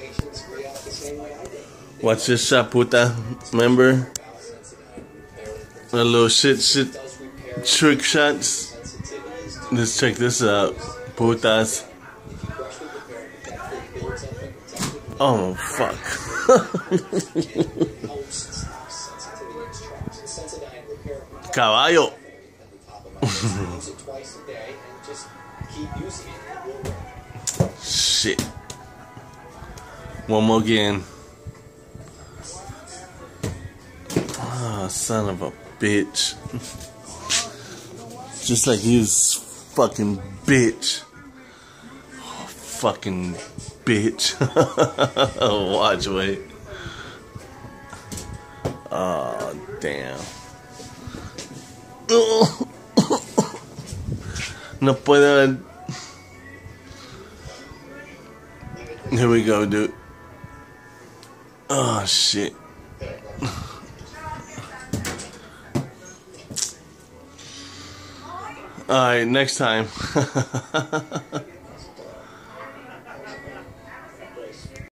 Watch this shot, puta. Remember? A little shit trick shots. Let's check this out, putas. Oh, fuck. Caballo. Shit. One more again. Oh, son of a bitch. Just like you, fucking bitch. Oh, fucking bitch. Watch, wait. Oh, damn. No puedo. Here we go, dude. Oh, shit. Alright, next time.